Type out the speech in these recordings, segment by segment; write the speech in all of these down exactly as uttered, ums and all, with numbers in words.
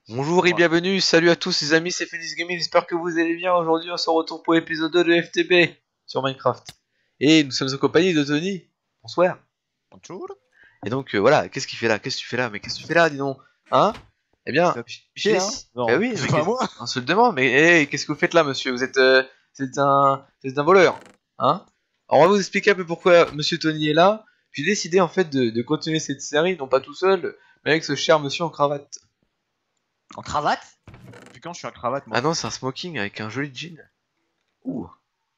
Bonjour et Ouais. bienvenue, salut à tous les amis, c'est Phoenix Gaming, j'espère que vous allez bien. Aujourd'hui on se retrouve pour l'épisode deux de F T B sur Minecraft. Et nous sommes en compagnie de Tony. Bonsoir. Bonjour. Et donc euh, voilà, qu'est-ce qu'il fait là? Qu'est-ce que tu fais là? Mais qu'est-ce que tu fais là, dis donc? Hein? Eh bien, C'est j- j'ai piqué, hein? laissé. Bah Non, oui, mais c'est pas qu'est-ce- moi. on se le demande, mais hey, qu'est-ce que vous faites là, monsieur? Vous êtes, euh, c'est un, c'est un voleur, hein? Alors on va vous expliquer un peu pourquoi monsieur Tony est là. J'ai décidé en fait de, de continuer cette série, non pas tout seul, mais avec ce cher monsieur en cravate. En cravate? Depuis quand je suis en cravate, Ah moi? non, c'est un smoking avec un joli jean. Ouh.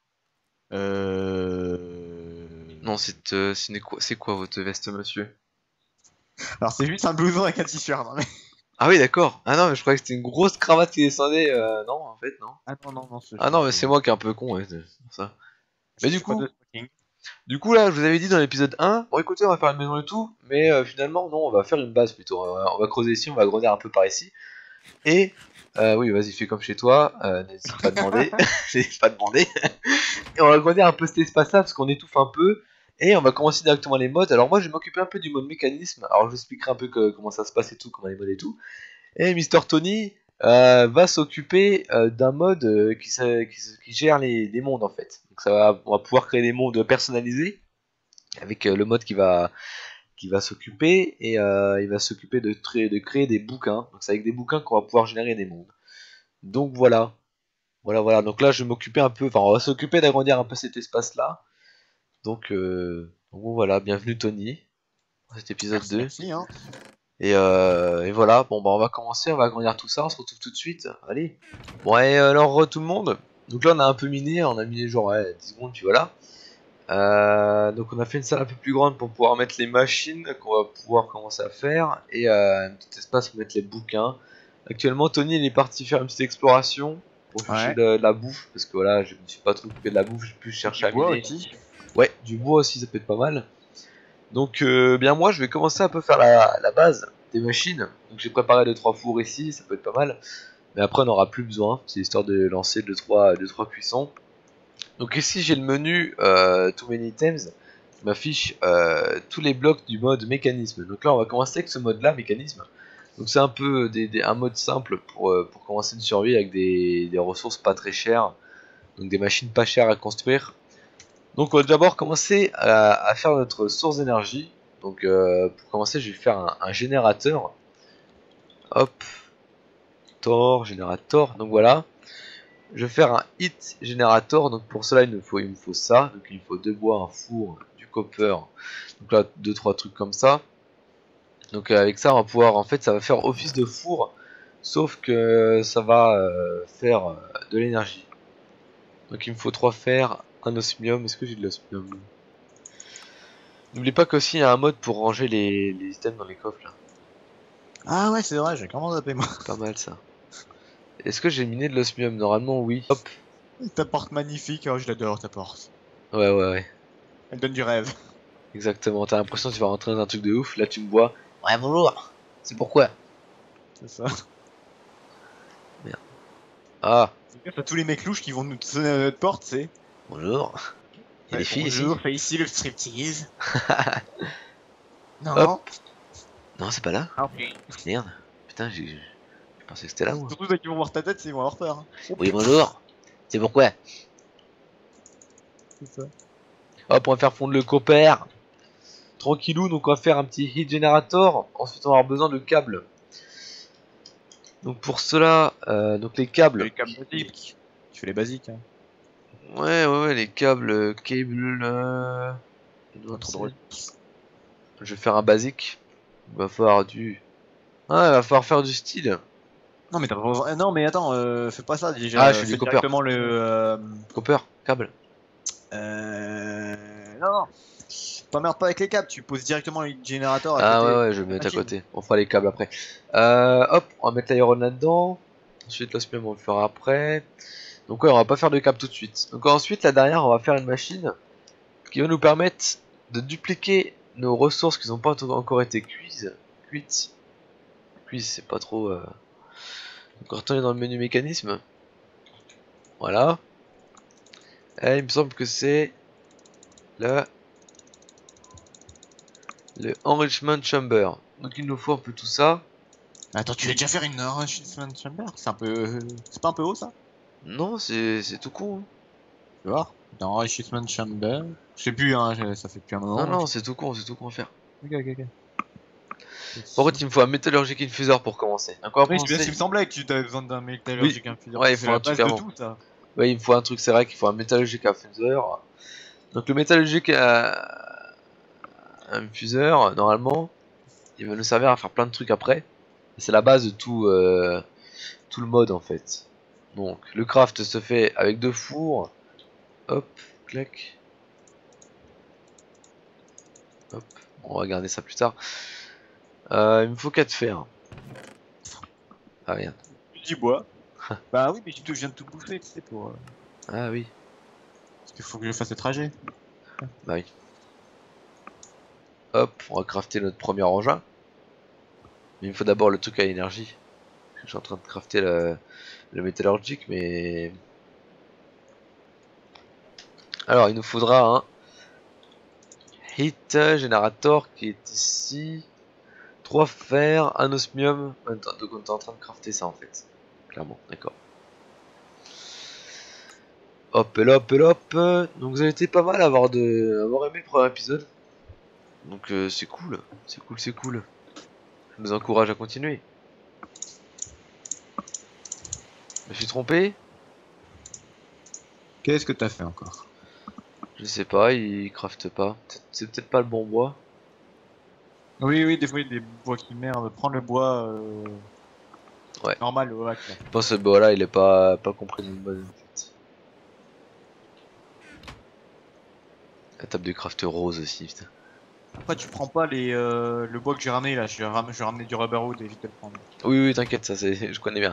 Euh... Non, c'est euh, c'est une- c'est quoi votre veste, monsieur? Alors, c'est juste un blouson avec un t-shirt, hein, mais... Ah oui, d'accord. Ah non, mais je croyais que c'était une grosse cravate qui descendait. Euh, non, en fait, non. Ah non, non, non, c'est Ah c'est- non, mais c'est- c'est moi qui est un peu con, ouais, c'est pour ça. Mais je du fais pas coup, de smoking. du coup là, je vous avais dit dans l'épisode un, bon écoutez, on va faire une maison et tout, mais euh, finalement, non, on va faire une base plutôt. On va, on va creuser ici, on va grandir un peu par ici. Et, euh, oui, vas-y, fais comme chez toi, euh, n'hésite pas à demander. N'hésite pas à demander. Et on va grandir un peu cet espace-là parce qu'on étouffe un peu. Et on va commencer directement les modes. Alors moi je vais m'occuper un peu du mode mécanisme. Alors je vous expliquerai un peu que- comment ça se passe et tout, comment les modes et tout. Et Mister Tony euh, va s'occuper euh, d'un mode euh, qui, sa- qui, qui gère les, les mondes en fait. Donc ça va, on va pouvoir créer des mondes personnalisés avec euh, le mode qui va, qui va s'occuper. Et euh, il va s'occuper de, tré- de créer des bouquins. Donc c'est avec des bouquins qu'on va pouvoir générer des mondes. Donc voilà. Voilà, voilà. Donc là je vais m'occuper un peu, enfin on va s'occuper d'agrandir un peu cet espace-là. Donc, euh, donc bon, voilà, bienvenue Tony dans cet épisode Merci, deux. merci, hein. Et, euh, et voilà, bon bah on va commencer, on va agrandir tout ça, on se retrouve tout de suite. Allez. Bon et alors tout le monde. Donc là on a un peu miné, on a miné genre ouais, dix secondes puis voilà. Euh, donc on a fait une salle un peu plus grande pour pouvoir mettre les machines qu'on va pouvoir commencer à faire. Et euh, un petit espace pour mettre les bouquins. Actuellement Tony il est parti faire une petite exploration pour chercher Ouais. de, de la bouffe. Parce que voilà, je me suis pas trop occupé de la bouffe, j'ai pu chercher Du à bois miner. aussi. Ouais, du bois aussi ça peut être pas mal. Donc euh, bien moi je vais commencer un peu faire la, la base des machines. Donc j'ai préparé deux trois fours ici, ça peut être pas mal. Mais après on n'aura plus besoin, c'est histoire de lancer deux trois cuissons. Donc ici j'ai le menu euh, Too Many Items qui m'affiche euh, tous les blocs du mode mécanisme. Donc là on va commencer avec ce mode là, mécanisme. Donc c'est un peu des, des- un mode simple pour, euh, pour commencer une survie avec des, des ressources pas très chères. Donc des machines pas chères à construire. Donc on va d'abord commencer à, à faire notre source d'énergie. Donc euh, pour commencer je vais faire un, un générateur. Hop, Tor, générateur, donc voilà. Je vais faire un hit générateur, donc pour cela il me faut, il me faut ça. Donc il me faut deux bois, un four, du copper. Donc là deux trois trucs comme ça. Donc euh, avec ça on va pouvoir, en fait ça va faire office de four. Sauf que ça va euh, faire euh, de l'énergie. Donc il me faut trois fers, un osmium. Est-ce que j'ai de l'osmium? N'oublie pas qu'aussi il y a un mode pour ranger les, les items dans les coffres là. Ah ouais, c'est vrai, j'ai comment zappé, moi. Pas mal ça. Est-ce que j'ai miné de l'osmium? Normalement oui. Hop. Ta porte magnifique, oh, je l'adore, ta porte. Ouais ouais ouais. Elle donne du rêve. Exactement. T'as l'impression que tu vas rentrer dans un truc de ouf. Là tu me vois. Ouais bonjour. C'est pourquoi? C'est ça. Merde. Ah. T'as tous les mecs louches qui vont nous sonner à notre porte, c'est... Bonjour. Il y a des Ouais, filles ici. bonjour, fais ici le striptease. Non. Hop. Non c'est pas là. Ah, oui. Merde. Putain j'ai... Je pensais que c'était là moi. Surtout ceux qui vont voir ta tête, c'est ils vont avoir peur. Hein. Oui bonjour. C'est pourquoi? C'est ça. Hop on va faire fondre le copper. Tranquillou, donc on va faire un petit heat generator. Ensuite on va avoir besoin de câbles. Donc pour cela, euh, donc les câbles. Les câbles basiques. Tu fais les basiques. Hein. Ouais ouais ouais les câbles, euh, cable. Euh... Pas trop drôle. Je vais faire un basique. Il va falloir du. Ah il va falloir faire du style. Non mais t'as pas besoin- Non mais attends, euh, fais pas ça déjà. Ah je fais fais du copper. directement le. Euh... Copper, câble. euh... Non non. T'emmerdes pas avec les câbles, tu poses directement le générateur à Ah côté. ouais ouais je vais mettre à machine. côté. On fera les câbles après. Euh, hop, on va mettre l'iron là-dedans. Ensuite l'osmium on le fera après. Donc ouais on va pas faire de câble tout de suite. Donc ensuite là derrière on va faire une machine qui va nous permettre de dupliquer nos ressources qui n'ont pas encore été cuites. Cuites. Cuites c'est pas trop... Euh... Donc on retourne dans le menu mécanisme. Voilà. Et il me semble que c'est le... le enrichment chamber. Donc il nous faut un peu tout ça. Attends, tu vas déjà faire une enrichment chamber? C'est un peu. C'est pas un peu haut ça? Non, c'est c'est tout con. Hein. Tu vas voir. Dans enrichment chamber. Je sais plus, hein, je- ça fait depuis un Non, moment. non, c'est tout con, c'est tout con à faire. Ok, ok, ok. Par contre, il me faut un métallurgique infuseur pour commencer. À quoi Oui, c'est bien ce penser? qui me semblait que tu avais besoin d'un Oui, métallurgique infuseur. ouais, il Parce que c'est faut la un truc base de avant. tout ça. Ouais, il me faut un truc, c'est vrai qu'il faut un métallurgique infuseur. Donc le métallurgique euh, infuseur, normalement, il va nous servir à faire plein de trucs après. C'est la base de tout, euh, tout le mode en fait. Donc le craft se fait avec deux fours. Hop, clac. Hop, on va regarder ça plus tard. Euh, il me faut quatre fers. Ah merde. Tu dis bois. Bah oui, mais tu te- je viens de tout bouffer, tu sais, pour. euh, Ah oui, Parce qu'il faut que je fasse le trajet. bah oui. Hop, on va crafter notre premier engin. Mais il me faut d'abord le truc à énergie. Je suis en train de crafter le, le métallurgique, mais... Alors, il nous faudra un heat generator qui est ici. Trois fers, un osmium. Attends, donc on est en train de crafter ça en fait. Clairement, d'accord. Hop, et là, hop, et là, hop. Donc vous avez été pas mal à avoir, de... avoir aimé le premier épisode. Donc euh, c'est cool, c'est cool, c'est cool. Je vous encourage à continuer. Je me suis trompé? Qu'est-ce que t'as fait encore? Je sais pas, il crafte pas. C'est peut-être pas le bon bois. Oui, oui, des fois il y a des bois qui merdent. Prends le bois euh, Ouais. normal, le hack là. Je pense que ce bois là il est pas, pas compris dans le mode en fait. La table de craft rose aussi, putain. Après, tu prends pas les, euh, le bois que j'ai ramené là. Je vais ram- je vais ramener du rubber wood, évite de le prendre. Oui, oui, t'inquiète, ça c'est, je connais bien.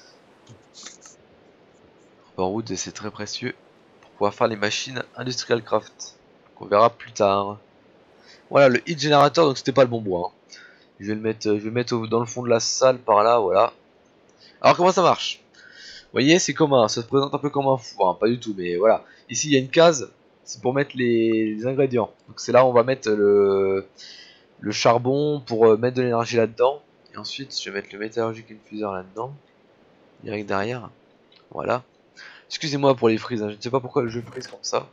Rubberwood c'est très précieux pour pouvoir faire les machines industrial craft. Qu'on verra plus tard. Voilà le heat generator, donc c'était pas le bon bois. Hein. Je vais le mettre, je vais le mettre au- dans le fond de la salle par là, voilà. Alors comment ça marche? Vous voyez, c'est comme un, ça se présente un peu comme un four, hein, pas du tout, mais voilà. Ici il y a une case, c'est pour mettre les, les ingrédients. Donc c'est là où on va mettre le, le charbon pour euh, mettre de l'énergie là-dedans. Et ensuite je vais mettre le métallurgique infuseur là-dedans. Direct derrière. Voilà. Excusez-moi pour les frises, hein. Je ne sais pas pourquoi le jeu frise comme ça.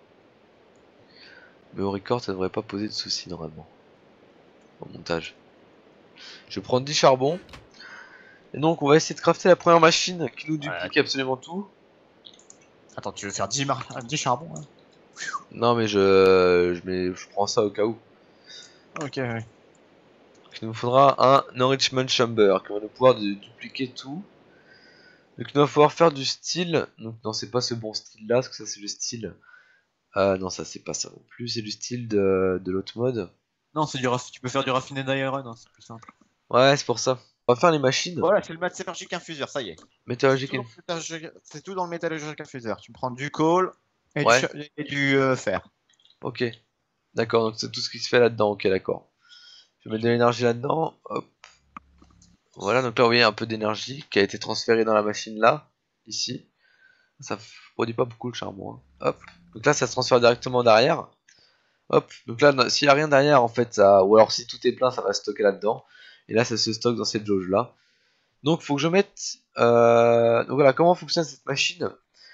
Mais au record ça devrait pas poser de soucis normalement. Au montage. Je prends dix charbons. Et donc on va essayer de crafter la première machine qui nous Ouais. duplique absolument tout. Attends, tu veux faire dix, mar... dix charbons là? Non mais je, je, mets, je prends ça au cas où. Ok, ouais. Donc, il nous faudra un enrichment chamber qui va nous pouvoir de, dupliquer tout. Donc il va falloir faire du style. Donc non c'est pas ce bon style là, parce que ça c'est le style. Euh, non ça c'est pas ça non plus, c'est du style de, de l'autre mode. Non, c'est du raff- tu peux faire du raffiné d'iron, hein, c'est plus simple. Ouais c'est pour ça. On va faire les machines. Voilà, c'est le métallurgique infuseur, ça y est. C'est Métallurgique tout, dans inf... le métallurgique- c'est tout dans le métallurgique infuseur. Tu prends du coal et du, Ouais, cha- et du euh, fer. ok. D'accord, donc c'est tout ce qui se fait là-dedans, ok d'accord. Je vais mettre de l'énergie là-dedans. Hop. Voilà, donc là vous voyez un peu d'énergie qui a été transférée dans la machine là, ici. Ça produit pas beaucoup le charbon. Hein. Hop. Donc là ça se transfère directement derrière. Hop. Donc là s'il n'y a rien derrière en fait, ça... ou alors si tout est plein ça va se stocker là-dedans. Et là ça se stocke dans cette jauge là. Donc faut que je mette... Euh... Donc voilà, comment fonctionne cette machine?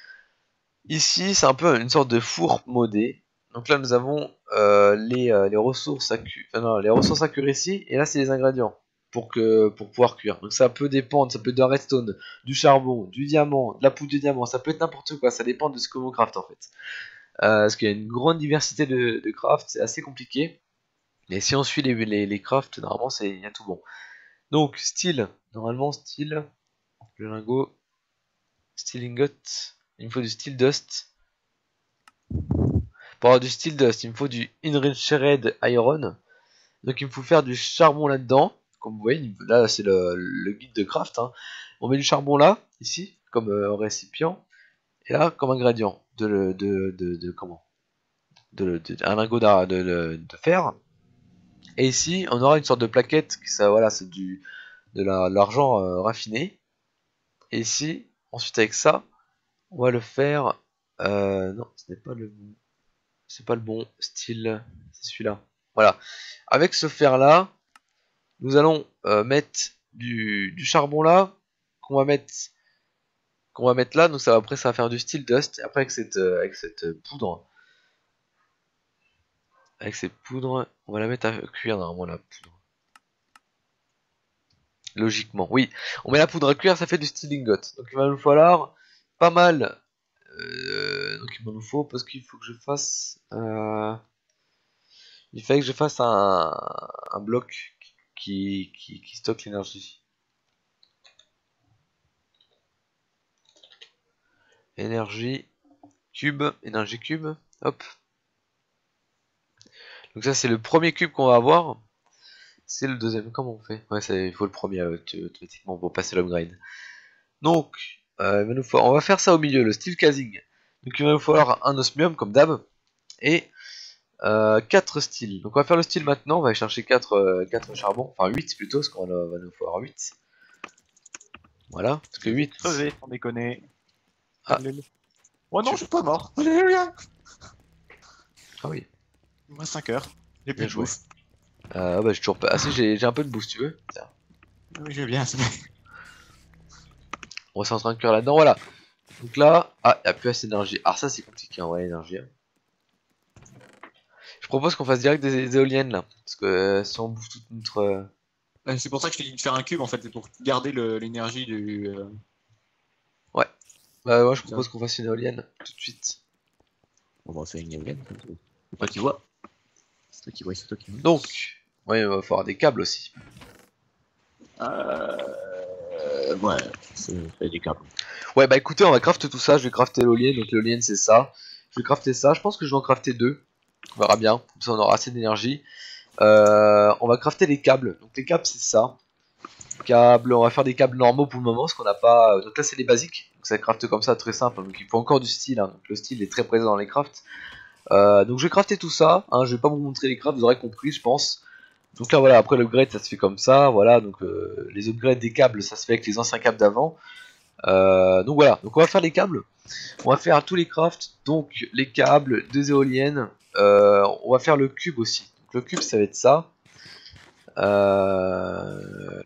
Ici c'est un peu une sorte de four modé. Donc là nous avons euh, les, euh, les ressources à cu... enfin, non, les ressources à cuire ici. Et là c'est les ingrédients pour, que, pour pouvoir cuire. Donc ça peut dépendre, ça peut être de la redstone, du charbon, du diamant, de la poudre de diamant, ça peut être n'importe quoi, ça dépend de ce que l'on craft en fait. Euh, parce qu'il y a une grande diversité de, de craft, c'est assez compliqué. Mais si on suit les, les, les crafts, normalement c'est il y a tout bon. Donc style, normalement style, le lingot, steel ingot, il me faut du steel dust. Pour avoir du steel dust, il me faut du enriched iron. Donc il me faut faire du charbon là-dedans. Comme vous voyez, là c'est le, le guide de craft. Hein. On met du charbon là, ici, comme euh, récipient. Et là, comme ingrédient de, de, de, de, de comment de, de, un lingot de, de, de fer. Et ici, on aura une sorte de plaquette, qui ça, voilà, c'est du de l'argent euh, raffiné. Et ici, ensuite avec ça, on va le faire. Euh, non, ce n'est pas le bon. C'est pas le bon style. C'est celui-là. Voilà. Avec ce fer là, nous allons euh, mettre du, du charbon là qu'on va mettre qu'on va mettre là, donc ça va, après ça va faire du steel dust. Et après avec cette euh, avec cette poudre, avec cette poudre, on va la mettre à cuire normalement la poudre. Logiquement, oui. On met la poudre à cuire, ça fait du steel ingot. Donc il va nous falloir pas mal. Euh, donc il va nous faut parce qu'il faut que je fasse. Euh, il fallait que je fasse un, un bloc qui, qui, qui stocke l'énergie. Énergie cube, énergie cube, hop. Donc ça c'est le premier cube qu'on va avoir. C'est le deuxième, comment on fait? Ouais, il faut le premier euh, automatiquement pour passer l'upgrade. Donc, euh, il va nous falloir, on va faire ça au milieu, le steel casing. Donc il va nous falloir un osmium comme d'hab et euh, quatre steel. Donc on va faire le steel maintenant, on va aller chercher quatre, euh, quatre charbons, enfin huit plutôt, parce qu'on va nous falloir huit. Voilà, parce que huit. Crevé, sans déconner. Ah. Oh non, Tu... je suis pas mort. Alléluia. Ah oui. Il me reste cinq heures. J'ai plus de bouffe. Euh, bah j'ai toujours pas. Ah si, j'ai un peu de boost, tu veux? Tiens. Oui, je veux bien. On va s'en cuire là-dedans, voilà. Donc là, ah, il n'y a plus assez d'énergie. Alors ça c'est compliqué, hein, ouais, l'énergie. Hein. Je propose qu'on fasse direct des, des éoliennes là. Parce que euh, si on bouffe toute notre... Euh... C'est pour ça que je t'ai dit de faire un cube en fait, c'est pour garder l'énergie du... Euh... Ouais. Bah moi je propose qu'on fasse une éolienne tout de suite. On va faire une éolienne. C'est toi qui vois. C'est toi qui vois, c'est toi qui vois. Donc, ouais, il va falloir des câbles aussi. Euh... Ouais, c'est des câbles. Ouais, bah écoutez, on va crafter tout ça. Je vais crafter l'éolienne. Donc l'éolienne c'est ça. Je vais crafter ça. Je pense que je vais en crafter deux. On verra bien. Comme ça on aura assez d'énergie. Euh, on va crafter les câbles. Donc les câbles c'est ça. Câbles, on va faire des câbles normaux pour le moment. Parce qu'on n'a pas. Donc là c'est les basiques. Donc ça crafte comme ça, très simple. Donc il faut encore du style. Hein. Donc le style est très présent dans les crafts. Euh, donc je vais crafter tout ça. Hein. Je vais pas vous montrer les crafts. Vous aurez compris, je pense. Donc là voilà, après l'upgrade ça se fait comme ça, voilà, donc euh, les upgrades des câbles ça se fait avec les anciens câbles d'avant. Euh, donc voilà, donc on va faire les câbles, on va faire tous les crafts, donc les câbles, deux éoliennes, euh, on va faire le cube aussi. Donc le cube ça va être ça. Euh...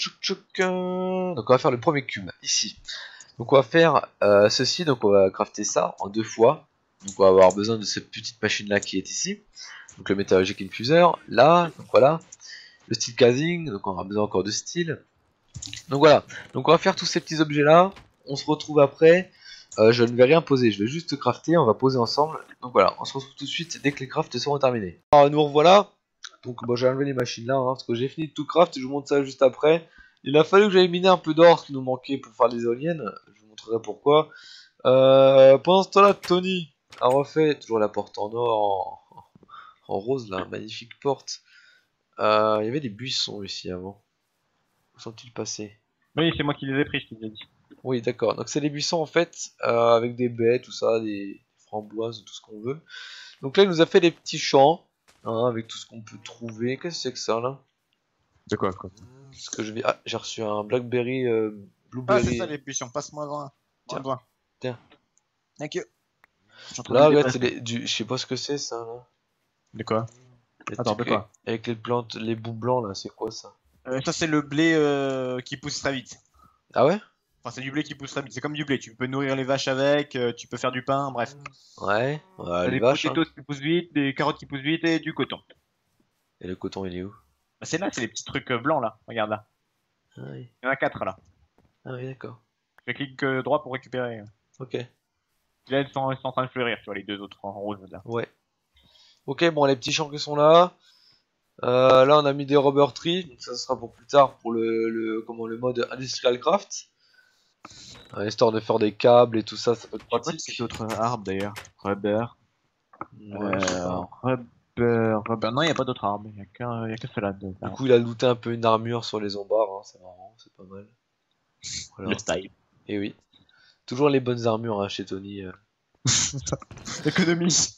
Donc on va faire le premier cube ici. Donc on va faire euh, ceci, donc on va crafter ça en deux fois. Donc on va avoir besoin de cette petite machine là qui est ici. Donc le Metallurgic Infuser, là, donc voilà, le steel casing, donc on aura besoin encore de steel. Donc voilà, donc on va faire tous ces petits objets là, on se retrouve après, euh, je ne vais rien poser, je vais juste crafter, on va poser ensemble. Donc voilà, on se retrouve tout de suite dès que les crafts seront terminés. Alors nous revoilà, donc bon, j'ai enlevé les machines là, hein, parce que j'ai fini de tout craft, et je vous montre ça juste après. Il a fallu que j'aille miner un peu d'or, ce qui nous manquait pour faire les éoliennes, je vous montrerai pourquoi. Euh, pendant ce temps là, Tony a refait, toujours la porte en or, en... en rose là, magnifique porte. Euh, il y avait des buissons ici avant. Où sont-ils passés? Oui, c'est moi qui les ai pris, je t'ai dit. Oui, d'accord. Donc c'est des buissons en fait, euh, avec des baies, tout ça, des framboises, tout ce qu'on veut. Donc là, il nous a fait des petits champs, hein, avec tout ce qu'on peut trouver. Qu'est-ce que c'est que ça là? De quoi, quoi? Ce que je vais. Ah, j'ai reçu un blackberry, euh, blueberry. Ah, c'est ça les buissons. Passe-moi loin. Tiens. Loin. Tiens. Thank you. Là, regarde, c'est les... du... je sais pas ce que c'est ça là. De quoi? Les Attends, de trucs quoi? avec les plantes, les bouts blancs là, c'est quoi ça? Euh, ça, c'est le blé euh, qui pousse très vite. Ah ouais? Enfin, c'est du blé qui pousse très vite. C'est comme du blé. Tu peux nourrir les vaches avec, euh, tu peux faire du pain, bref. Ouais, ouais, les des vaches. Hein. potatoes qui poussent vite, des carottes qui poussent vite et du coton. Et le coton, il est où? Bah, c'est là, c'est les petits trucs euh, blancs là. Regarde là. Ah oui. Il y en a quatre là. Ah oui, d'accord. Je clique euh, droit pour récupérer. Ok. Là, ils sont, ils sont en train de fleurir, tu vois, les deux autres en rose là. Ouais. Ok, bon, les petits champs qui sont là. Euh, là, on a mis des rubber trees, donc ça sera pour plus tard pour le, le comment le mode industrial craft. Euh, histoire de faire des câbles et tout ça, ça peut être pratique. C'est d'autres arbres d'ailleurs. Rubber. Ouais, je sais Euh, pas. rubber, rubber. Non, il n'y a pas d'autres arbres. Il n'y a qu'un qu cela. De... Du coup, il a looté un peu une armure sur les ombards, hein, c'est marrant, c'est pas mal. Voilà. Le style. Et oui. Toujours les bonnes armures hein, chez Tony. Euh. Économie.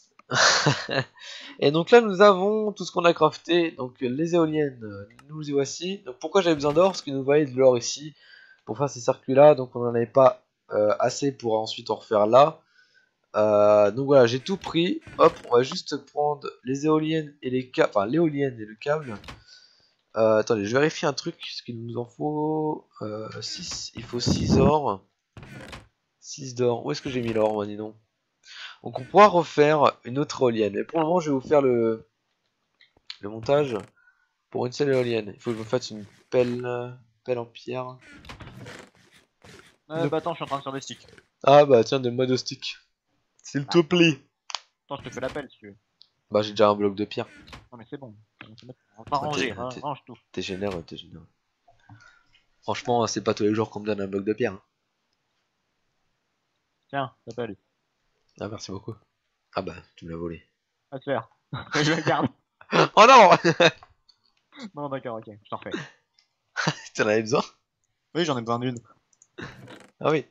Et donc là nous avons tout ce qu'on a crafté, donc les éoliennes, nous y voici. Donc pourquoi j'avais besoin d'or? Parce qu'il nous fallait de l'or ici pour faire ces circuits là, donc on n'en avait pas euh, assez pour ensuite en refaire là. Euh, donc voilà, j'ai tout pris. Hop, on va juste prendre les éoliennes et les câbles, enfin l'éolienne et le câble. Euh, attendez, je vérifie un truc. Ce qu'il nous en faut euh, six. Il faut six or. six d'or. Où est-ce que j'ai mis l'or, moi, dis donc. Donc on pourra refaire une autre éolienne. Mais pour le moment, je vais vous faire le, le montage pour une seule éolienne. Il faut que je vous fasse une pelle, pelle en pierre. Euh, Ne- bah attends, je suis en train de faire des sticks. Ah bah tiens, donne-moi deux sticks. S'il te plaît. Attends, je te fais l'appel si tu veux. Bah j'ai déjà un bloc de pierre. Non mais c'est bon. On va ranger, t'es- t'es- range tout. T'es généreux, t'es généreux. Franchement, c'est pas tous les jours qu'on me donne un bloc de pierre. hein. Tiens, t'appelles. Ah merci beaucoup. Ah bah, tu me l'as volé. À te faire. Je la garde. Oh non. Non d'accord, ok, je t'en refais. T'en avais besoin? Oui, j'en ai besoin d'une. Ah oui.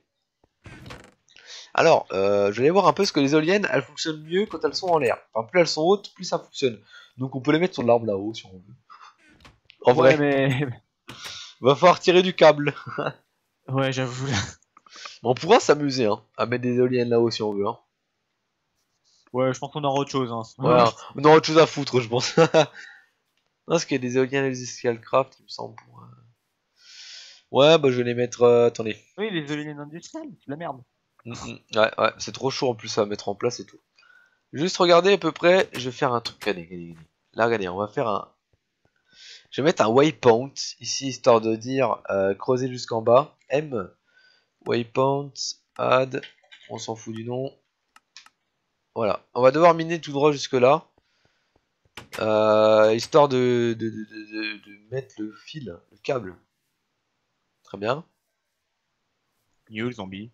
Alors, euh, je vais aller voir un peu ce que les éoliennes, elles fonctionnent mieux quand elles sont en l'air. Enfin, plus elles sont hautes, plus ça fonctionne. Donc on peut les mettre sur l'arbre là-haut si on veut. En Ouais vrai, mais... va falloir tirer du câble. Ouais j'avoue. On pourra s'amuser hein, à mettre des éoliennes là-haut si on veut. Hein. Ouais, je pense qu'on aura autre chose. Hein. Ouais, hein, on aura autre chose à foutre, je pense. non, parce qu'il y a des éoliennes Elysical Craft, il me semble. Pour, euh... Ouais, bah je vais les mettre. Euh, attendez. Oui, les éoliennes industrielles, c'est de la merde. Mm, mm. Ouais, ouais, c'est trop chaud en plus à mettre en place et tout. Juste regarder à peu près, je vais faire un truc. Regardez, regardez, regardez. Là, regardez, on va faire un. Je vais mettre un waypoint ici, histoire de dire euh, creuser jusqu'en bas. M. Waypoint, add. On s'en fout du nom. Voilà. On va devoir miner tout droit jusque là. Euh, histoire de, de, de, de, de mettre le fil, le câble. Très bien. You, zombie.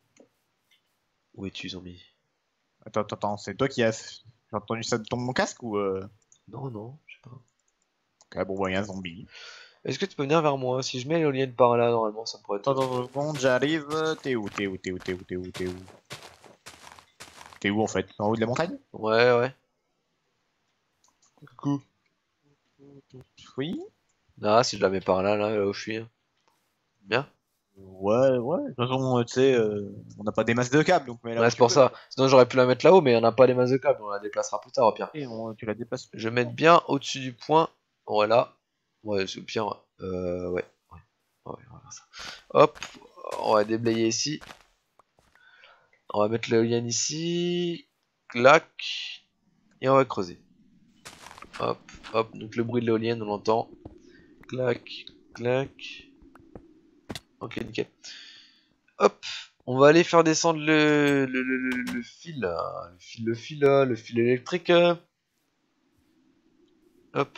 Où es-tu, zombie? Attends, attends, attends, c'est toi qui as... J'ai entendu ça de ton mon casque ou... Euh... Non, non, je sais pas. Ok, bon, bah, il y a un zombie. Est-ce que tu peux venir vers moi? Si je mets l'éolienne par là, normalement, ça pourrait être... Attends, attends, attends, j'arrive. T'es où, t'es où, t'es où, t'es où, t'es où, t'es où? T'es où en fait? En haut de la montagne? Ouais, ouais. Coucou. Oui? Ah, si je la mets par là, là, là où je suis. hein. Bien. Ouais, ouais. De toute façon, euh, tu sais, euh, on n'a pas des masses de câbles, donc mais là Ouais, où c'est tu pour peux. ça. Sinon, j'aurais pu la mettre là-haut, mais on n'a pas les masses de câbles. On la déplacera plus tard, au pire. Et bon, tu la déplaces. Je vais mettre bien au-dessus du point. Voilà. Ouais, c'est au pire. Euh, ouais. Ouais, ouais, on va faire ça. Hop. On va déblayer ici. On va mettre l'éolienne ici. Clac. Et on va creuser. Hop, hop. Donc le bruit de l'éolienne, on l'entend. Clac, clac. Ok, nickel. Hop. On va aller faire descendre le, le, le, le, le fil, là. le fil, le fil, là, le fil électrique. Hop.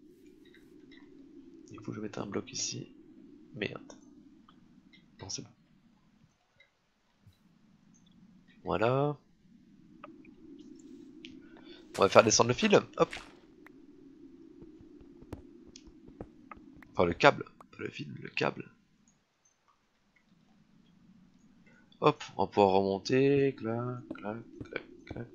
Il faut que je mette un bloc ici. Merde. Non, c'est bon. Voilà. On va faire descendre le fil. Hop. Enfin, le câble. Pas le fil, le câble. Hop. On va pouvoir remonter. Clac, clac, clac, clac.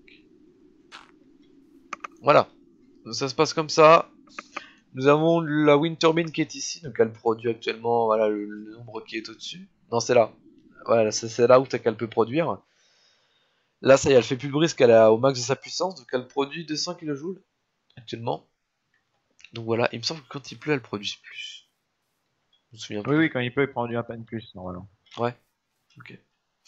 Voilà. Donc, ça se passe comme ça. Nous avons la wind turbine qui est ici. Donc, elle produit actuellement voilà, le, le nombre qui est au-dessus. Non, c'est là. Voilà, c'est là où qu'elle peut produire. Là, ça y est, elle fait plus de bruit parce qu'elle est au max de sa puissance. Donc, elle produit deux cents kilojoules actuellement. Donc voilà, il me semble que quand il pleut, elle produit plus. Je me souviens Oui, plus. oui, quand il peut, il prend du un de plus, normalement. Ouais, ok.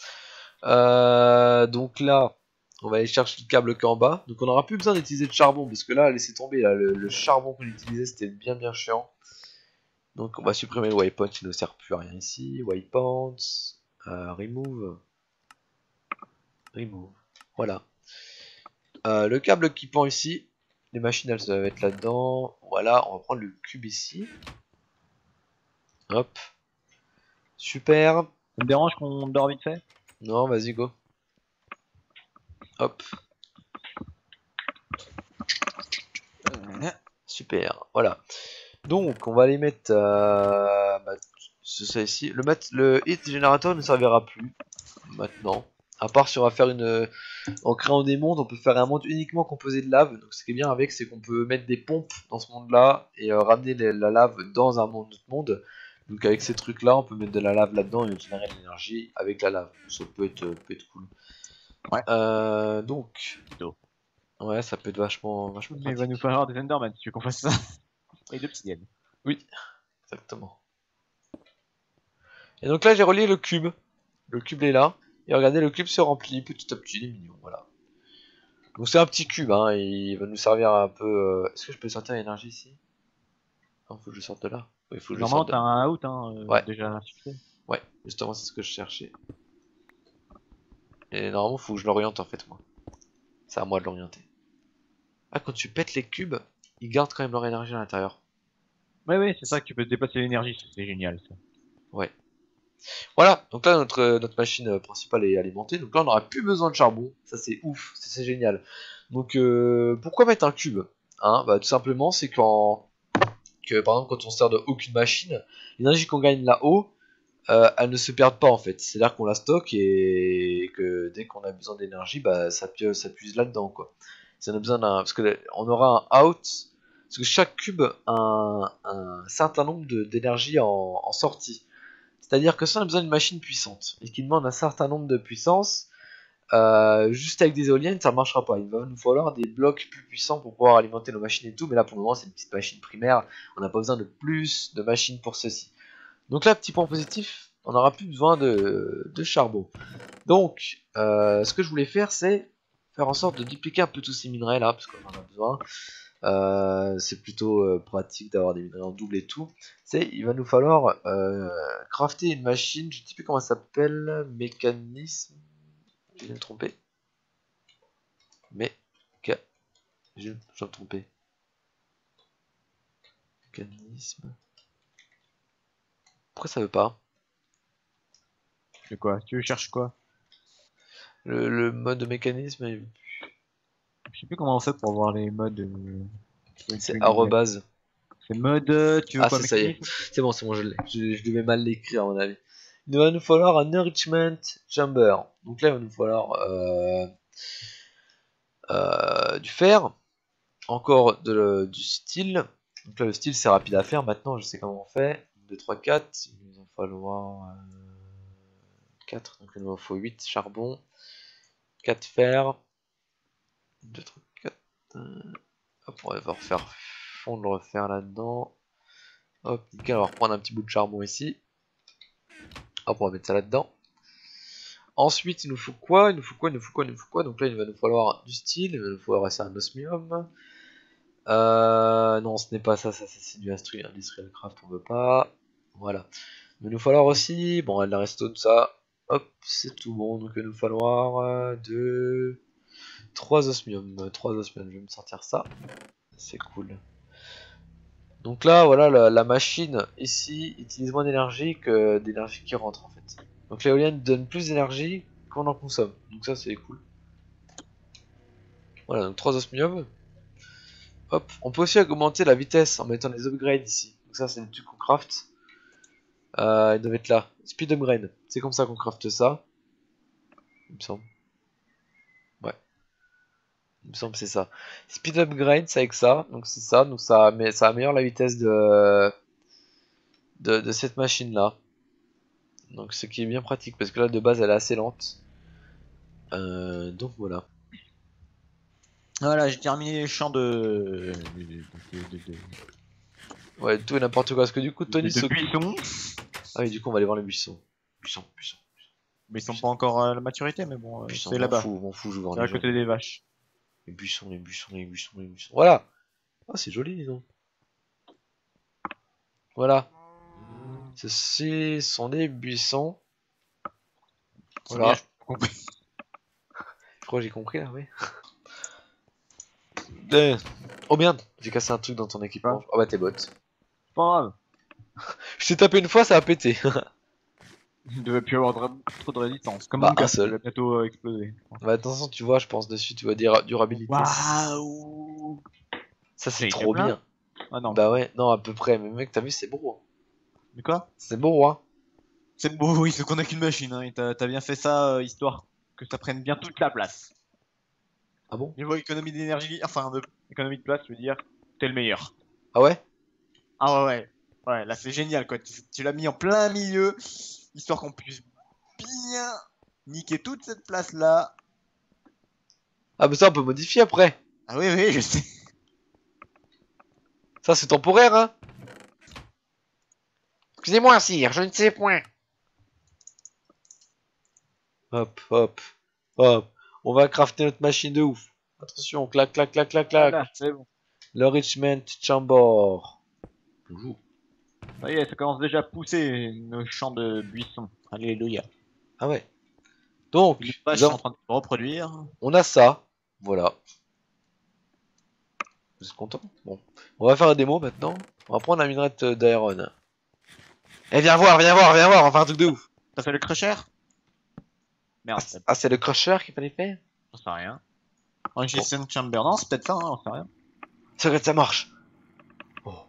Euh, donc là, on va aller chercher le câble qui est en bas. Donc on n'aura plus besoin d'utiliser de charbon parce que là, laissez tomber, là, le, le charbon qu'on utilisait, c'était bien bien chiant. Donc on va supprimer le waypoint, il ne sert plus à rien ici. Waypoint, euh, remove, remove. Voilà. Euh, le câble qui pend ici, les machines elles doivent être là-dedans. Voilà, on va prendre le cube ici. Hop. Super. Ça te dérange qu'on dort vite fait? Non, vas-y, go. Hop. Super, voilà. Donc, on va les mettre. Euh, bah, c'est ça ici. Le, mat le hit générateur ne servira plus maintenant. À part si on va faire une. En créant des mondes, on peut faire un monde uniquement composé de lave. Donc, ce qui est bien avec, c'est qu'on peut mettre des pompes dans ce monde-là et euh, ramener les, la lave dans un monde, autre monde. Donc, avec ces trucs-là, on peut mettre de la lave là-dedans et générer de l'énergie avec la lave. Ça peut être, peut être cool. Ouais. Euh, donc. Plutôt. Ouais, ça peut être vachement, vachement Mais il va nous pratique. falloir des Enderman si tu veux qu'on fasse ça. Et de l'obsidienne. Oui, exactement. Et donc là, j'ai relié le cube. Le cube est là. Et regardez, le cube se remplit petit à petit, il est mignon, voilà. Donc c'est un petit cube, hein, et il va nous servir un peu... euh, Est-ce que je peux sortir l'énergie ici? Non, faut que je sorte de là. Oui, faut que je Normalement, sorte de t'as là. un out, hein, euh, Ouais, déjà fixé. ouais, justement, c'est ce que je cherchais. Et normalement, faut que je l'oriente en fait, moi. C'est à moi de l'orienter. Ah, quand tu pètes les cubes, ils gardent quand même leur énergie à l'intérieur. Ouais, ouais, c'est ça que tu peux te déplacer l'énergie, c'est génial ça. Ouais. Voilà, donc là, notre, notre machine principale est alimentée. Donc là, on n'aura plus besoin de charbon. Ça, c'est ouf, ça, c'est génial. Donc, euh, pourquoi mettre un cube, hein? Bah, tout simplement, c'est quand... que, par exemple, quand on sert de aucune machine, l'énergie qu'on gagne là-haut, euh, elle ne se perd pas en fait. C'est-à-dire qu'on la stocke et que dès qu'on a besoin d'énergie, bah, ça, pu- ça puise là-dedans, quoi. Si on a besoin d'un... Parce que on aura un out, parce que chaque cube a un, un certain nombre de- d'énergie en, en sortie. C'est-à-dire que si on a besoin d'une machine puissante et qui demande un certain nombre de puissance, euh, juste avec des éoliennes, ça ne marchera pas. Il va nous falloir des blocs plus puissants pour pouvoir alimenter nos machines et tout. Mais là, pour le moment, c'est une petite machine primaire. On n'a pas besoin de plus de machines pour ceci. Donc là, petit point positif, on n'aura plus besoin de, de charbon. Donc, euh, ce que je voulais faire, c'est faire en sorte de dupliquer un peu tous ces minerais là, parce qu'on en a besoin. Euh, c'est plutôt euh, pratique d'avoir des minerais en double et tout. C'est, il va nous falloir euh, crafter une machine, je ne sais plus comment ça s'appelle, mécanisme. Je vais me tromper. Méca... Je vais me tromper. Mécanisme. Pourquoi ça veut pas? C'est quoi? Tu cherches quoi? Le, le mode mécanisme, Je sais plus comment on fait pour voir les modes. Euh, trucs, c'est trucs, trucs. arrobase. C'est mode, euh, tu veux Ah, quoi, c'est ça y est. mécanisme? C'est bon, c'est bon, je l'ai. Je, je devais mal l'écrire, à mon avis. Il va nous falloir un enrichment chamber. Donc là, il va nous falloir euh, euh, du fer, encore de, le- du style. Donc là, le style, c'est rapide à faire. Maintenant, je sais comment on fait. deux, trois, quatre. Il va nous falloir euh, quatre. Donc il nous en faut huit charbon. quatre fer. deux, trois, quatre. Euh, hop, on va refaire fondre le fer là-dedans. Hop, nickel, on va reprendre un petit bout de charbon ici. Hop, on va mettre ça là-dedans. Ensuite, il nous faut quoi? Il nous faut quoi? Il nous faut quoi? Il nous faut quoi? Donc là, il va nous falloir du style, il va nous falloir aussi un osmium. Euh, non, ce n'est pas ça, ça, ça c'est du industrial craft, on veut pas. Voilà. Il va nous falloir aussi, bon, la redstone, ça, hop, c'est tout bon. Donc il va nous falloir euh, deux, trois osmium, trois osmium. Je vais me sortir ça, c'est cool. Donc là, voilà, la, la machine ici utilise moins d'énergie que d'énergie qui rentre en fait. Donc l'éolienne donne plus d'énergie qu'on en consomme. Donc ça, c'est cool. Voilà, donc trois osmium. Hop, on peut aussi augmenter la vitesse en mettant des upgrades ici. Donc ça, c'est des trucs qu'on craft. Euh, ils doivent être là. Speed upgrade, c'est comme ça qu'on craft ça. Il me semble. Ouais, il me semble que c'est ça. Speed upgrade, c'est avec ça. Donc c'est ça. Donc ça, mais ça améliore la vitesse de, de, de cette machine là. Donc ce qui est bien pratique parce que là de base elle est assez lente. Euh, donc voilà. Voilà, j'ai terminé les champs de. de, de, de, de, de, Ouais, tout et n'importe quoi. Parce que du coup, de- Tony de s'occupe. buissons. Ah oui, du coup, on va aller voir les buissons. Buissons, buissons, Mais ils sont pas encore à la maturité, mais bon, euh, buissons. c'est M'en là-bas. fous, m'en fous, je vais voir C'est les à jeunes. côté des vaches. Les buissons, les buissons, les buissons, les buissons. Voilà. Ah, c'est joli, dis donc. Voilà. Ceci sont des buissons. Voilà. J'ai compris. Je crois que j'ai compris là, oui. Eh. Oh merde, j'ai cassé un truc dans ton équipement. Oh bah t'es bot. C'est pas grave. Je t'ai tapé une fois, ça a pété. Il devait plus avoir de- trop de résistance. Comme Bah, mon un casque, il seul. va bientôt euh, exploser. Bah attention, tu vois, je pense dessus, tu vois, dura- durabilité. Waouh! Ça c'est J'ai trop plein. bien. Ah non. Bah ouais, non, à peu près. Mais mec, t'as vu, c'est beau. Mais quoi? C'est beau, hein. C'est beau, oui, c'est qu'on a qu'une machine, hein. Et T'as t'as bien fait ça, euh, histoire que ça prenne bien toute la place. Ah bon? Niveau économie d'énergie, enfin, de économie de place, je veux dire, t'es le meilleur. Ah ouais? Ah ouais, ouais. Ouais, là c'est génial, quoi. Tu, tu l'as mis en plein milieu, histoire qu'on puisse bien niquer toute cette place-là. Ah mais ça on peut modifier après. Ah oui, oui, je sais. Ça c'est temporaire, hein. Excusez-moi, sire, je ne sais point. Hop, hop, hop. On va crafter notre machine de ouf. Attention, clac, clac, clac, clac, clac. Voilà, c'est bon. Le Richmond Chamber. Bonjour. Ça y est, ça commence déjà à pousser nos champs de buissons. Alléluia. Ah ouais. Donc, Les vaches nous sont en avons- train de se reproduire. on a ça. Voilà. Vous êtes content? Bon. On va faire la démo maintenant. On va prendre la minerai d'iron. Eh, viens voir, viens voir, viens voir. On va faire un truc de ouf. T'as fait le crusher? Merde, Ah, ah, c'est le crusher qu'il fallait faire? j'en sais rien. Enrichissement chamber, non, c'est peut-être ça, hein, j'en sais rien. C'est que ça marche. Oh.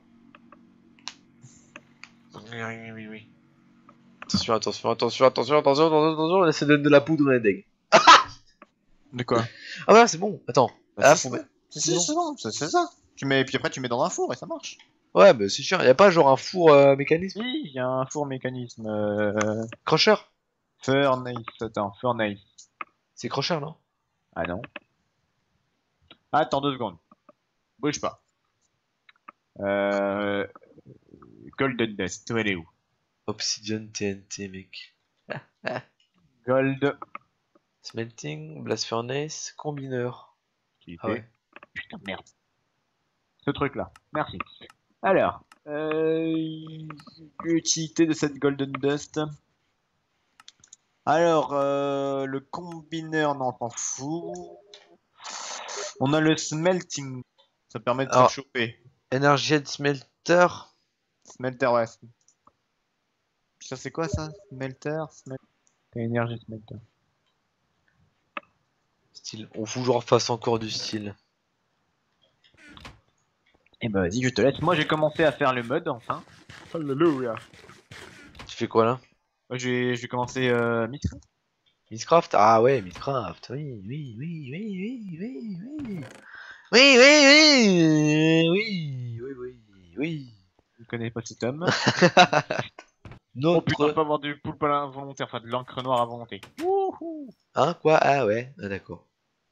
Oui, oui, oui, oui. Attention, attention, attention, attention, attention, attention, attention, on essaie de donner de la poudre dans les deg. De quoi? Ah ouais, c'est bon, attends. Bah, Ah, c'est faut ça. mettre- C'est c'est- c'est bon, c'est c'est ça. Tu mets, puis après tu mets dans un four et ça marche. Ouais, mais c'est chiant, y a pas genre un four euh, mécanisme? Oui, il y a un four mécanisme. Euh... Crusher? Furnace, attends, furnace. C'est crusher, non? Ah non. Attends deux secondes. Bouge pas. Euh... Golden Dust, elle est où? Obsidian T N T, mec. Gold. Smelting, Blast Furnace, Combineur. Qui Ah ouais. Putain, merde. Ce truc là. Merci. Alors, euh... l'utilité de cette Golden Dust. Alors, euh, le combineur, non, on s'en fout. On a le smelting. Ça permet de Alors- faire chauffer. Energy Smelter. Smelter, ouais. Ça, c'est quoi ça? Smelter, smelter. Énergie smelter. Style. On fout genre face encore du style. Eh ben, vas-y, je te laisse. Moi, j'ai commencé à faire le mode, enfin. Alléluia. Tu fais quoi là? Moi, j'ai j'ai commencé euh, Mitra. Mistcraft? Ah ouais, Mistcraft. Oui, oui, oui, oui, oui, oui, oui. Oui, oui, oui, oui, oui, oui, oui. Je connais pas cet homme. Notre... Oh putain, pas avoir du poulpe à volonté, enfin de l'encre noire à volonté. Wouhou. Hein, quoi? Ah ouais, ah, d'accord.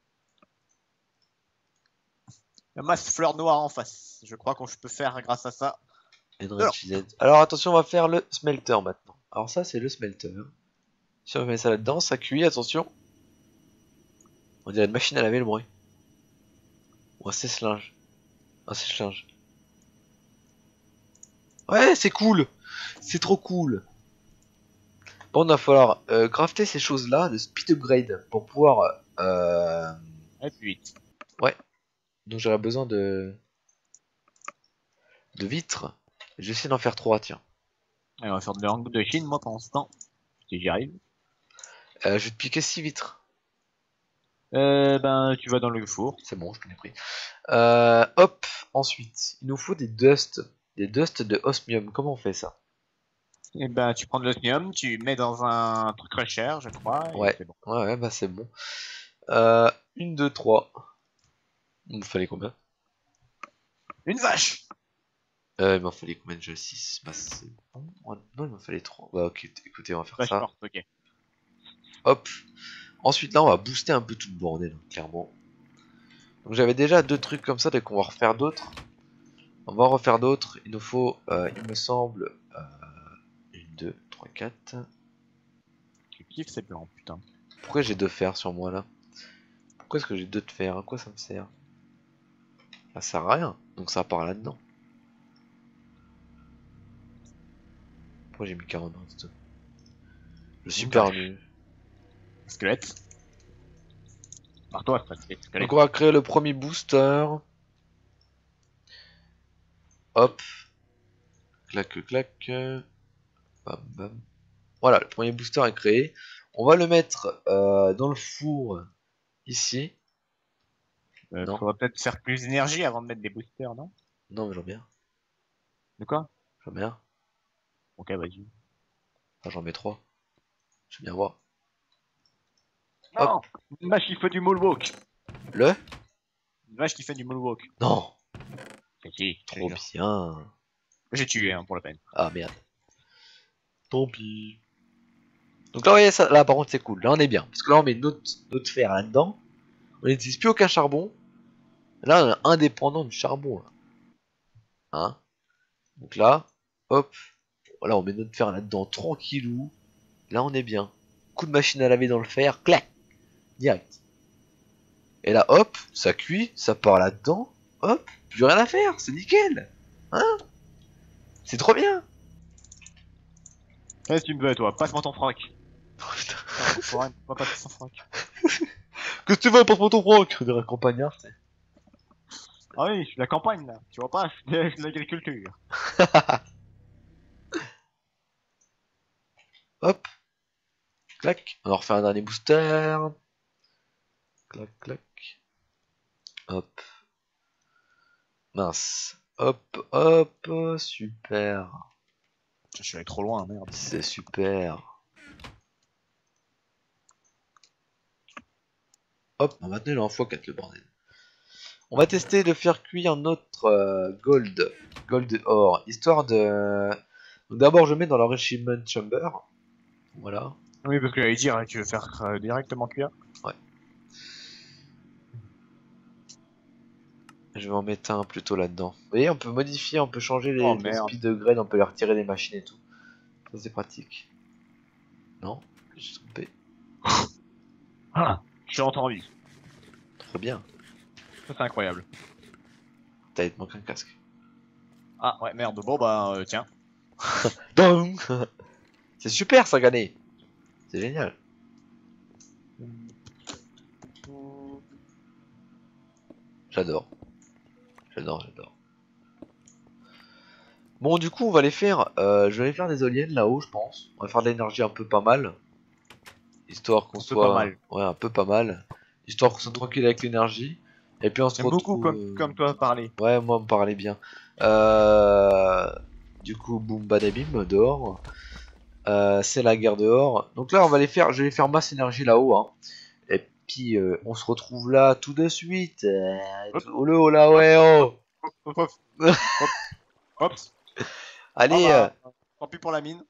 La masse fleur noire en face. Je crois qu'on peut faire grâce à ça. Energy Z. Alors attention, on va faire le smelter maintenant. Alors ça, c'est le smelter. Si on met ça là-dedans, ça cuit, attention. On dirait une machine à laver le bruit. Ou un sèche-linge. Un sèche-linge. Ouais, c'est cool. C'est trop cool. Bon, il va falloir euh, crafter ces choses-là de speed upgrade pour pouvoir... Euh... Et puis vite. Donc j'aurais besoin de... de vitres. Je vais essayer d'en faire trois, tiens. Allez, on va faire de l'angle de Chine, moi, pendant ce temps. Si j'y arrive. Euh, je vais te piquer six vitres. Euh, ben, tu vas dans le four. C'est bon, je t'en ai pris. Euh, hop, ensuite, il nous faut des dust. Des dust de osmium. Comment on fait ça? Et ben, tu prends de l'osmium, tu mets dans un truc crusher, je crois. Et Ouais. c'est bon. Ouais, ouais, bah c'est bon. Euh, une, deux, trois. Il me fallait combien? Une vache! Euh, il m'en fallait combien déjà? six. Bah c'est bon. Non, il m'en fallait trois. Bah ok, écoutez, on va faire Vache ça. morte, ok. Hop. Ensuite là, on va booster un peu tout le bordel, clairement. Donc j'avais déjà deux trucs comme ça, donc on va refaire d'autres. On va en refaire d'autres. Il nous faut, euh, il me semble, euh, une, deux, trois, quatre. Tu kiffes ces plans, putain. Pourquoi j'ai deux fers sur moi là? Pourquoi est-ce que j'ai deux de fer? À quoi ça me sert? Ça sert à rien, donc ça part là-dedans. Pourquoi j'ai mis quarante-deux? Je suis Une perdu. Squelette. Par toi, ça c'est squelette. Donc on va créer le premier booster. Hop. Clac, clac. Bam, bam. Voilà, le premier booster est créé. On va le mettre euh, dans le four ici. Euh, Non. faudrait peut-être faire plus d'énergie avant de mettre des boosters, non? Non, mais j'en mets un. De quoi? J'en mets un. Ok, vas-y. Enfin, j'en mets trois. Je vais bien voir. Non! Une vache qui fait du moonwalk. Le? Une vache qui fait du moonwalk. Non. Si, si, Trop je- bien. J'ai tué, hein, pour la peine. Ah merde. Tant pis. Donc là, vous voyez, ça, là par contre, c'est cool. Là, on est bien. Parce que là, on met notre, notre fer là-dedans. On n'utilise plus aucun charbon. Là, on est indépendant du charbon. Là. Hein? Donc là, hop. Voilà, on met notre fer là-dedans, tranquillou. Là, on est bien. Coup de machine à laver dans le fer, clac, direct. Et là, hop, ça cuit, ça part là-dedans, hop, plus rien à faire, c'est nickel. Hein? C'est trop bien. Qu'est-ce que tu me veux, toi? Passe-moi ton frac. Oh, putain. Faut rien, faut pas passer son frac. Qu'est-ce que tu veux, passe-moi ton franc de la campagnard, tu sais. Ah oui, je suis de la campagne là. Tu vois pas, je suis de je suis de l'agriculture. Hop, clac, on en refait un dernier booster. Clac, clac. Hop. Mince. Hop, hop, super. Je suis allé trop loin, merde. C'est super. Hop, on va maintenir en fois quatre le bordel. On va tester de faire cuire notre euh, gold, gold or, histoire de... Donc d'abord je mets dans l'enrichment chamber, voilà. Oui, parce que j'allais dire, tu veux faire euh, directement cuire. Ouais. Je vais en mettre un plutôt là-dedans. Vous voyez, on peut modifier, on peut changer les, Oh, les merde. speed upgrade, on peut les retirer des machines et tout. Ça c'est pratique. Non, j'ai trompé. Ah, je suis rentré en vie. Trop bien. Ça, c'est incroyable. T'as il te manque un casque. Ah, ouais, merde. Bon, bah, euh, tiens. Donc c'est super ça gagné. C'est génial. J'adore. J'adore, j'adore. Bon, du coup, on va les faire. Euh, je vais aller faire des éoliennes là-haut, je pense. On va faire de l'énergie un peu pas mal. Histoire qu'on Un peu pas soit. mal. Ouais, un peu pas mal. Histoire qu'on soit tranquille avec l'énergie. Et puis on se J'aime beaucoup retrouve. comme, euh, comme toi parler. Ouais, moi, on me parlait bien. Euh... Du coup, boum, badabim, dehors. Euh, c'est la guerre dehors. Donc là, on va les faire. Je vais les faire masse énergie là-haut. Hein. Et puis, euh, on se retrouve là tout de suite. Euh... Hop. Oh là, oh là, ouais, oh. Hop, hop, hop. Hop. Allez. Ah euh, bah, tant pis pour la mine.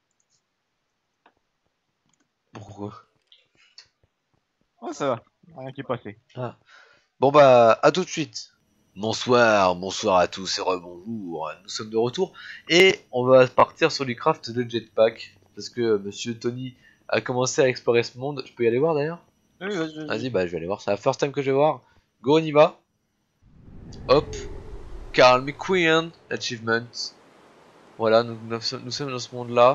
Pourquoi? Ouais, ça va. Rien qui est passé. Ah. Bon bah, à tout de suite. Bonsoir, bonsoir à tous et rebonjour. Nous sommes de retour et on va partir sur du craft de jetpack parce que euh, Monsieur Tony a commencé à explorer ce monde. Je peux y aller voir d'ailleurs? Oui, vas-y, vas-y. Vas-y, bah je vais aller voir. C'est la first time que je vais voir. Go, on y va. Hop. Carl McQueen achievement. Voilà, nous, nous sommes nous sommes dans ce monde-là.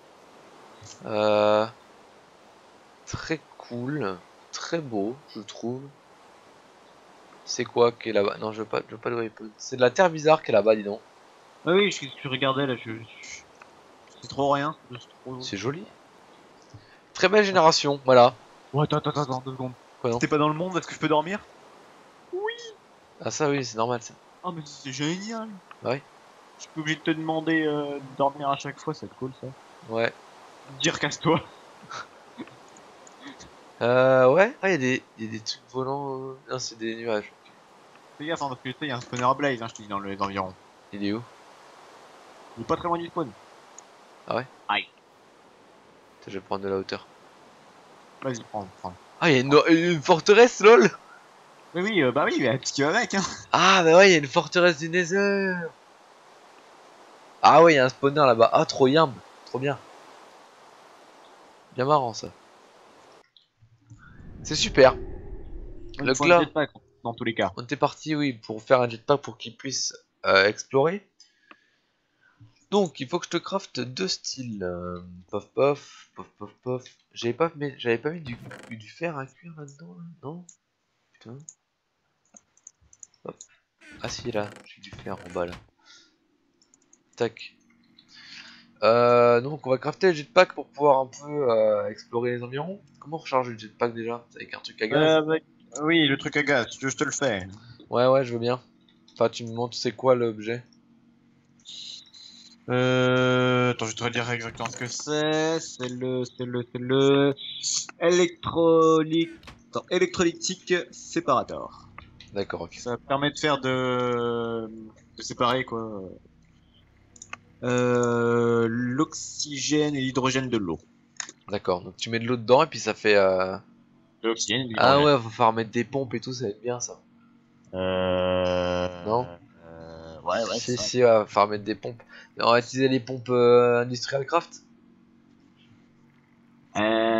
Euh, très cool, très beau, je trouve. C'est quoi qui est là-bas? Non, je veux pas, je veux pas le waypoint. C'est de la terre bizarre qui est là-bas, dis donc. Ah oui, je, je regardais là, je, je- c'est trop rien. C'est trop... C'est joli. Très belle génération, voilà. Ouais, attends, attends, attends, deux secondes. Quoi non? T'es pas dans le monde, est-ce que je peux dormir? Ah ça oui, c'est normal ça. Ah, mais c'est génial. Bah oui. Je suis pas obligé de te demander euh, de dormir à chaque fois, c'est cool ça. Ouais. Dire casse-toi. Euh, ouais. Ah, il y a des, y a des trucs volants. euh, Non, c'est des nuages. Fais gaffe, hein, parce que tu sais, il y a un spawner à Blaze, hein, je te dis, dans les environs. Il est où? Il est pas très loin du spawn. Ah ouais? Aïe. Attends, je vais prendre de la hauteur. Vas-y, prends, prends. Ah, il y a une, une forteresse, lol. Oui, oui, euh, bah oui, bah, tout ce qui va avec, hein. Ah, bah ouais, il y a une forteresse du Nether. Ah ouais, il y a un spawner là-bas. Ah, trop yimbe. Trop bien. Bien marrant ça. C'est super. Il Le faut un glas. jetpack, dans tous les cas. On était parti, oui, pour faire un jetpack pour qu'il puisse euh, explorer. Donc, il faut que je te crafte deux styles. Euh, pof pof, pof pof pof. J'avais pas, mais j'avais pas mis du, du fer à cuire là-dedans, là non? Putain. Hop. Ah si, là, j'ai du fer en bas là. Tac. Euh, donc, on va crafter le jetpack pour pouvoir un peu euh, explorer les environs. Comment on recharge le jetpack déjà? C'est avec un truc à gaz? Euh, bah, oui, le truc à gaz, tu veux, je te le fais. Ouais, ouais, je veux bien. Enfin, tu me montres c'est quoi l'objet? Euh, attends, je vais te redire exactement ce que c'est. C'est le, c'est le, c'est le électrolyte, attends, électrolytique séparateur. D'accord, ok. Ça permet de faire de, de séparer quoi. Euh, l'oxygène et l'hydrogène de l'eau. D'accord, donc tu mets de l'eau dedans et puis ça fait... Euh... De l'oxygène et de Ah l'hydrogène. ouais, va falloir mettre des pompes et tout, ça va être bien ça. Euh... Non? euh, ouais, ouais, Si, c'est si, on va faire mettre des pompes. On va utiliser les pompes euh, Industrial Craft. ça.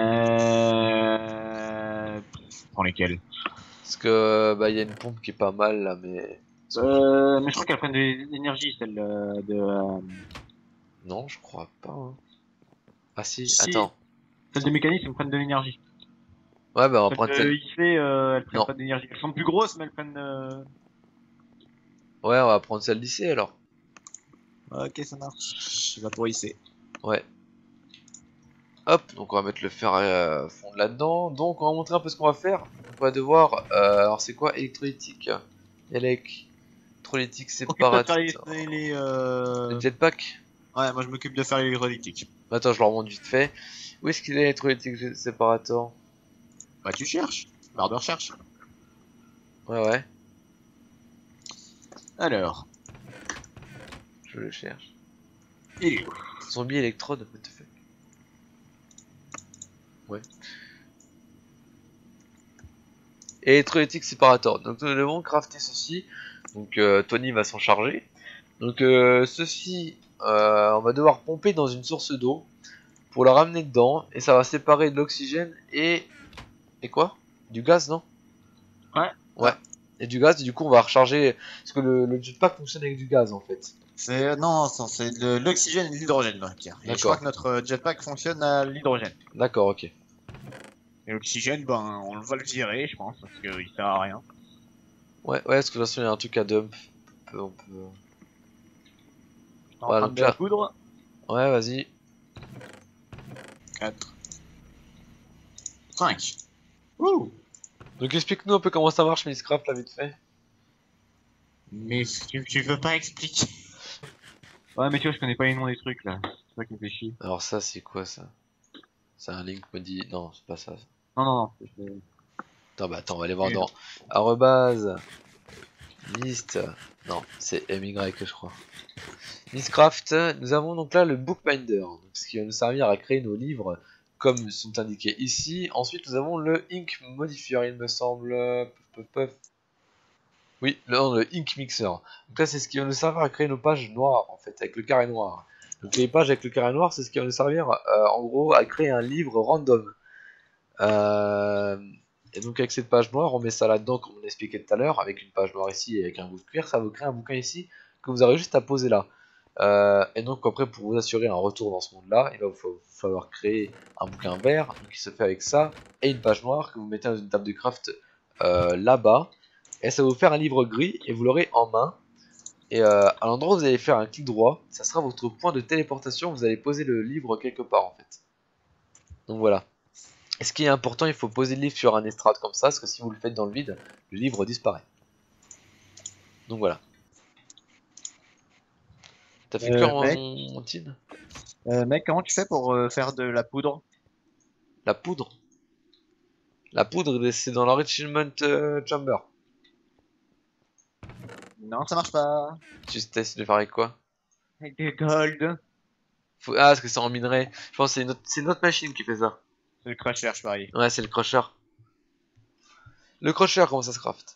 Euh... Prends lesquels? Parce que bah il y a une pompe qui est pas mal là, mais Euh, mais je crois qu'elles prennent de l'énergie, celle euh, de... Euh... non, je crois pas. Hein. Ah si, Si, attends. celles de mécanisme, elles prennent de l'énergie. Ouais, bah on va Celles prendre de celle. I C, euh, elles prennent Non. pas d'énergie. Elles sont plus grosses, mais elles prennent... Euh... Ouais, on va prendre celle d'ici alors. Ok, ça marche. Je vais pour I C. Ouais. Hop, donc on va mettre le fer à fond là-dedans. Donc on va montrer un peu ce qu'on va faire. On va devoir. Euh, alors c'est quoi électrolytique? Électrolytique Occupe-toi de faire séparateur. les... les Le euh... jetpack. Ouais, moi je m'occupe de faire l'électrolytique. Attends, je leur montre vite fait. Où est-ce qu'il est l'électrolytique séparateur? Bah tu cherches. Barre de recherche. Ouais, ouais, Alors, je le cherche. il est où? Zombie électrode, what the fuck. Ouais. Électrolytique séparateur. Donc nous devons crafter ceci. Donc euh, Tony va s'en charger. Donc euh, ceci, euh, on va devoir pomper dans une source d'eau pour la ramener dedans et ça va séparer de l'oxygène et et quoi? Du gaz, non? Ouais. Ouais. Et du gaz, et du coup on va recharger parce que le, le jetpack fonctionne avec du gaz en fait. C'est non, ça, c'est de l'oxygène et de l'hydrogène, là, Pierre. Et je crois D'accord. que notre euh, jetpack fonctionne à l'hydrogène. D'accord, ok. Et l'oxygène, ben, on va le virer, je pense, parce qu'il sert à rien. Ouais, ouais, parce que de toute façon il y a un truc à dump. On peut, on peut... Je suis en Voilà, train donc de la là. poudre. Ouais, vas-y. quatre. cinq. Ouh. Donc explique-nous un peu comment ça marche, Minecraft là vite fait. Mais tu, tu veux pas expliquer? Ouais, mais tu vois, je connais pas les noms des trucs, là. C'est ça qui me fait chier. Alors ça c'est quoi ça? C'est un link me dit. Non, c'est pas ça. Non, non, non. c'est- Attends, bah attends, on va aller voir c'est- dans arrobase liste. Non, c'est M Y que je crois. Minecraft, nous avons donc là le bookbinder, donc ce qui va nous servir à créer nos livres comme sont indiqués ici. Ensuite, nous avons le ink modifier, il me semble. Puff, puff, puff. Oui, le, non, le ink mixer. Donc là, c'est ce qui va nous servir à créer nos pages noires en fait, avec le carré noir. Donc les pages avec le carré noir, c'est ce qui va nous servir euh, en gros à créer un livre random. Euh, et donc avec cette page noire, on met ça là-dedans comme on expliquait tout à l'heure, avec une page noire ici et avec un bout de cuir, ça va vous créer un bouquin ici que vous aurez juste à poser là. Euh, et donc après pour vous assurer un retour dans ce monde-là, il va vous falloir créer un bouquin vert, donc qui se fait avec ça, et une page noire que vous mettez dans une table de craft euh, là-bas, et ça va vous faire un livre gris, et vous l'aurez en main. Et euh, à l'endroit où vous allez faire un clic droit, ça sera votre point de téléportation, vous allez poser le livre quelque part en fait. Donc voilà. Et ce qui est important, il faut poser le livre sur un estrade comme ça, parce que si vous le faites dans le vide, le livre disparaît. Donc voilà. T'as fait Euh, quoi mec, en, en tin? euh, mec, comment tu fais pour euh, faire de la poudre? La poudre. La poudre, c'est dans l'enrichment euh, chamber. Non, ça marche pas. Tu essaies de faire avec quoi? Avec des gold. Faut... Ah, parce que c'est en minerai. Je pense que c'est notre... notre machine qui fait ça. C'est le crusher, je parie. Ouais, c'est le crusher. Le crusher, comment ça se craft?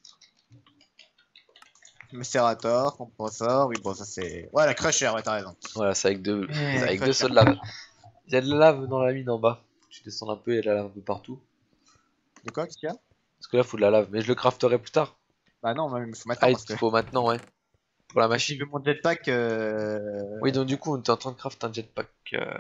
Macerator, compressor, oui, bon, ça c'est. Ouais, la crusher, ouais, t'as raison. Voilà, c'est avec deux, Eh, avec deux crusher. sauts de lave. Il y a de la lave dans la mine en bas. Tu descends un peu, il y a de la lave un peu partout. De quoi, qu'est-ce qu'il y a? Parce que là, il faut de la lave. Mais je le crafterai plus tard. Bah non, mais il faut Ah, maintenant il parce que. faut maintenant, ouais. Pour la Si je machine. veux mon jetpack, euh... Oui, donc du coup, on était en train de craft un jetpack. Euh...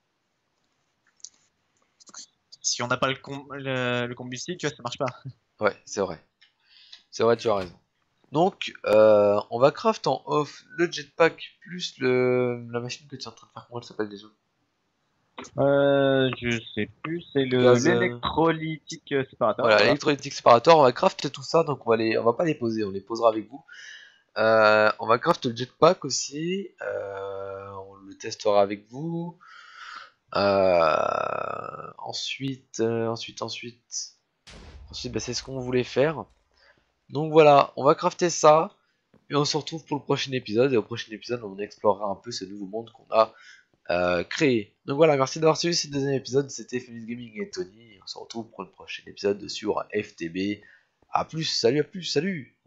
si on n'a pas le, com... le... le combustible, tu vois, ça marche pas. Ouais, c'est vrai. C'est vrai, tu as raison. Donc, euh, on va craft en off le jetpack plus le... la machine que tu es en train de faire. Comment elle s'appelle déjà? Euh, je sais plus, c'est le Gaz. euh, l'électrolytique séparateur, Voilà, voilà. l'électrolytique séparateur. On va crafter tout ça, donc on va les, on va pas les poser, on les posera avec vous. Euh, on va craft le jetpack aussi. Euh, on le testera avec vous. Euh, ensuite, euh, ensuite, ensuite, ensuite, bah, c'est ce qu'on voulait faire. Donc voilà, on va crafter ça. Et on se retrouve pour le prochain épisode. Et au prochain épisode, on explorera un peu ce nouveau monde qu'on a euh, créé. Donc voilà, merci d'avoir suivi ce deuxième épisode. C'était Phoenix Gaming et Tony. Et on se retrouve pour le prochain épisode sur F T B. A plus, salut, à plus, salut!